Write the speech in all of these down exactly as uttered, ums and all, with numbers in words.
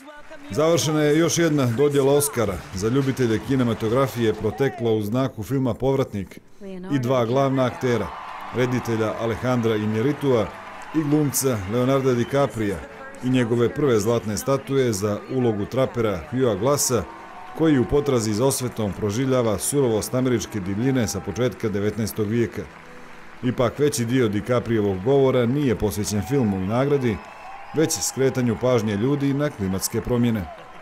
Završena je još jedna dodjela Oskara za ljubitelje kinematografije protekla u znaku filma Povratnik i dva glavna aktera, reditelja Alejandra Iñárritua i glumca Leonarda DiCaprija i njegove prve zlatne statue za ulogu trapera Hughea Glassa, koji u potrazi za osvetom proživljava surovost američke divljine sa početka devetnaestog vijeka. Ipak veći dio DiCaprijevog govora nije posvećen filmu i nagradi, već skretanju pažnje ljudi na klimatske promjene.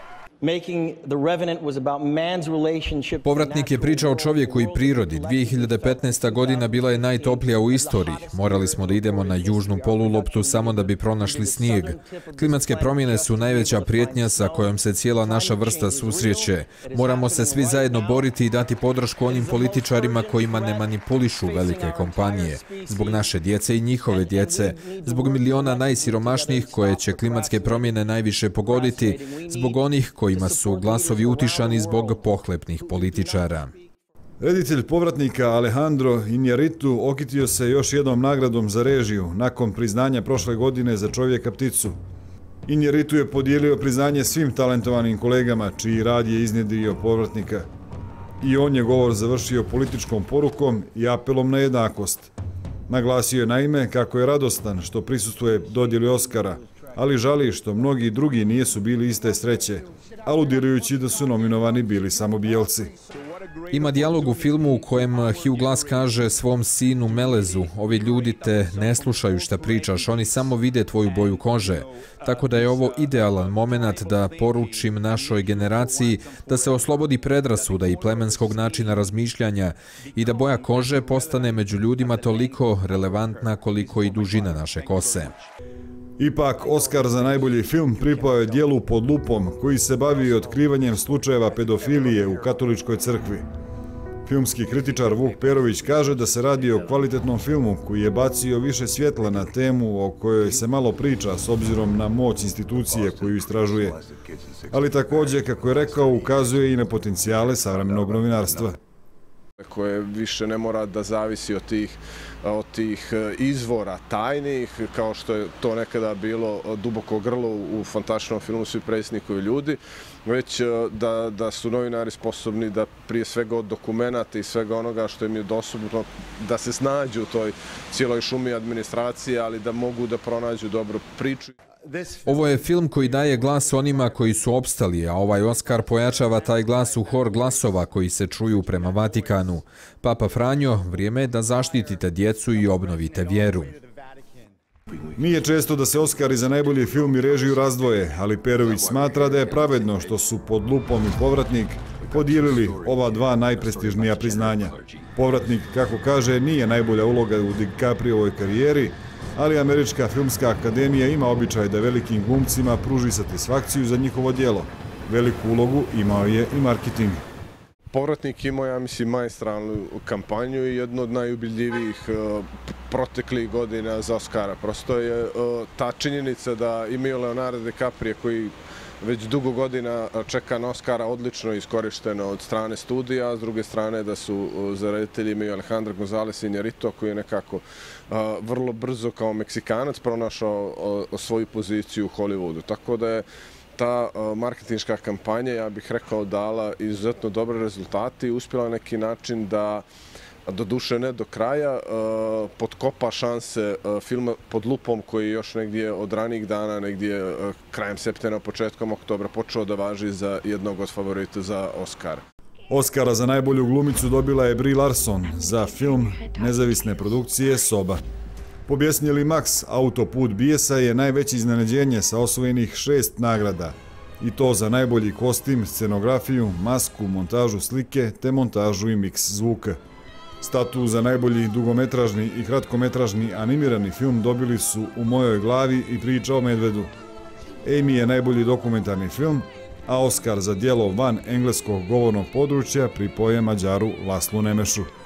Povratnik je priča o čovjeku i prirodi. dvije hiljade petnaesta. godina bila je najtoplija u istoriji. Morali smo da idemo na južnu poluloptu samo da bi pronašli snijeg. Klimatske promjene su najveća prijetnja sa kojom se cijela naša vrsta susreće. Moramo se svi zajedno boriti i dati podršku onim političarima kojima ne manipulišu velike kompanije. Zbog naše djece i njihove djece, zbog miliona najsiromašnijih koje će klimatske promjene najviše pogoditi, zbog onih kojima su glasovi utišani zbog pohlepnih političara. Reditelj Povratnika Alejandro Iñárritu okitio se još jednom nagradom za režiju nakon priznanja prošle godine za Čovjeka pticu. Iñárritu je podijelio priznanje svim talentovanim kolegama čiji rad je iznjedrio Povratnika. I on je govor završio političkom porukom i apelom na jednakost. Naglasio je naime kako je radostan što prisustvuje dodjeli Oskara, ali žali što mnogi drugi nisu bili iste sreće, aludirajući da su nominovani bili samo bijelci. Ima dijalog u filmu u kojem Hugh Glass kaže svom sinu Melezu: ovi ljudi te ne slušaju šta pričaš, oni samo vide tvoju boju kože. Tako da je ovo idealan moment da poručim našoj generaciji da se oslobodi predrasuda i plemenskog načina razmišljanja i da boja kože postane među ljudima toliko relevantna koliko i dužina naše kose. Ipak, Oskar za najbolji film pripao je dijelu Pod lupom, koji se bavi otkrivanjem slučajeva pedofilije u katoličkoj crkvi. Filmski kritičar Vuk Perović kaže da se radi o kvalitetnom filmu koji je bacio više svjetla na temu o kojoj se malo priča s obzirom na moć institucije koju istražuje. Ali također, kako je rekao, ukazuje i na potencijale savremenog novinarstva. Koje više ne mora da zavisi od tih, od tih izvora tajnih, kao što je to nekada bilo Duboko grlo u fantastičnom filmu Svi predsjednikovi ljudi, već da, da su novinari sposobni da prije svega od dokumenata i svega onoga što im je dostupno da se snađu u toj cijeloj šumi administracije, ali da mogu da pronađu dobru priču. Ovo je film koji daje glas onima koji su opstali, a ovaj Oskar pojačava taj glas u hor glasova koji se čuju prema Vatikanu. Papa Franjo, vrijeme je da zaštitite djecu i obnovite vjeru. Nije često da se Oskari za najbolji film i režiju razdvoje, ali Perović smatra da je pravedno što su Pod lupom i Povratnik podijelili ova dva najprestižnija priznanja. Povratnik, kako kaže, nije najbolja uloga u DiCaprijevoj karijeri, ali Američka filmska akademija ima običaj da velikim glumcima pruži satisfakciju za njihovo djelo. Veliku ulogu imao je i marketing. Povratnik imao, ja mislim, maestralnu kampanju i jednu od najubedljivijih proteklih godina za Oskara. Prosto je ta činjenica da imaju Leonardo DiCaprija koji već dugo godina čeka na Oskara odlično iskorišteno od strane studija, a s druge strane da su za reditelji imaju Alejandra González Iñárritu koji je nekako vrlo brzo kao Meksikanac pronašao svoju poziciju u Hollywoodu. Tako da je ta marketinška kampanja, ja bih rekao, dala izuzetno dobre rezultate i uspjela na neki način da, doduše ne do kraja, potkopa šanse filma Pod lupom koji je još negdje od ranijih dana, negdje krajem septembra, početkom oktobra počeo da važi za jednog od favorita za Oskar. Oskara za najbolju glumicu dobila je Brie Larson za film nezavisne produkcije Soba. Pobjesnjeli Max Autoput bijesa je najveće iznenađenje sa osvojenih šest nagrada. I to za najbolji kostim, scenografiju, masku, montažu slike te montažu i miks zvuka. Statu za najbolji dugometražni i kratkometražni animirani film dobili su U mojoj glavi i Priča o medvedu. Amy je najbolji dokumentarni film, a Oskar za djelo van engleskog govornog područja pripoje Mađaru Laslu Nemešu.